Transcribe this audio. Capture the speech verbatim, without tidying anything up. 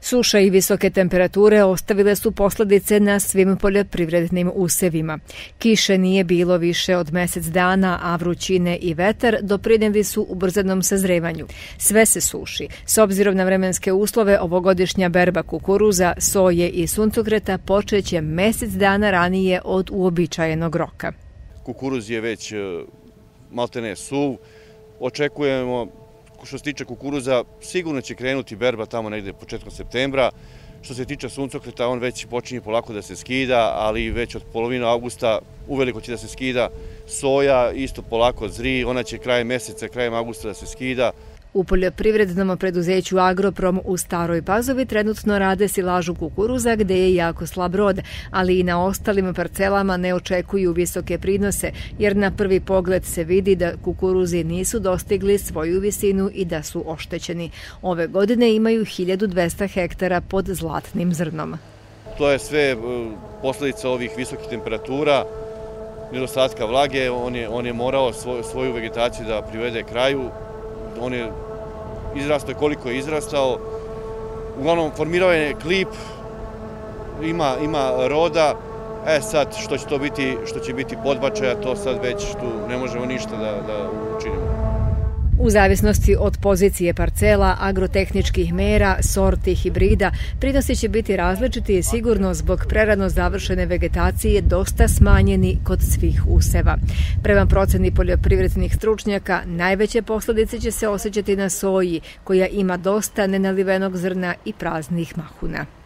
Suša i visoke temperature ostavile su posledice na svim poljoprivrednim usevima. Kiše nije bilo više od mesec dana, a vrućine i vetar doprineli su ubrzanom sazrevanju. Sve se suši. S obzirom na vremenske uslove, ovogodišnja berba kukuruza, soje i suncokreta počeće mesec dana ranije od uobičajenog roka. Kukuruz je već maltene suv. Očekujemo, što se tiče kukuruza, sigurno će krenuti berba tamo negde početkom septembra. Što se tiče suncokreta, on već počinje polako da se skida, ali već od polovine avgusta uveliko će da se skida. Soja isto polako zri, ona će krajem meseca, krajem avgusta da se skida. U poljoprivrednom preduzeću Agroprom u Staroj Pazovi trenutno rade silažu kukuruza gde je jako slab rod, ali i na ostalim parcelama ne očekuju visoke prinose, jer na prvi pogled se vidi da kukuruzi nisu dostigli svoju visinu i da su oštećeni. Ove godine imaju hiljadu dvesta hektara pod zlatnim zrnom. To je sve posledica ovih visokih temperatura, nedostatka vlage. On je, on je morao svoju, svoju vegetaciju da privede kraju. On je izrastao koliko je izrastao. Uglavnom, formirao je klip, ima, ima roda. E sad, što će to biti, što će biti podbačaja, to sad već tu ne možemo ništa da, da učinimo. U zavisnosti od pozicije parcela, agrotehničkih mera, sorti, hibrida, prinosi će biti različiti i sigurno zbog prerano završene vegetacije dosta smanjeni kod svih useva. Prema proceni poljoprivrednih stručnjaka, najveće posledice će se osjećati na soji, koja ima dosta nenalivenog zrna i praznih mahuna.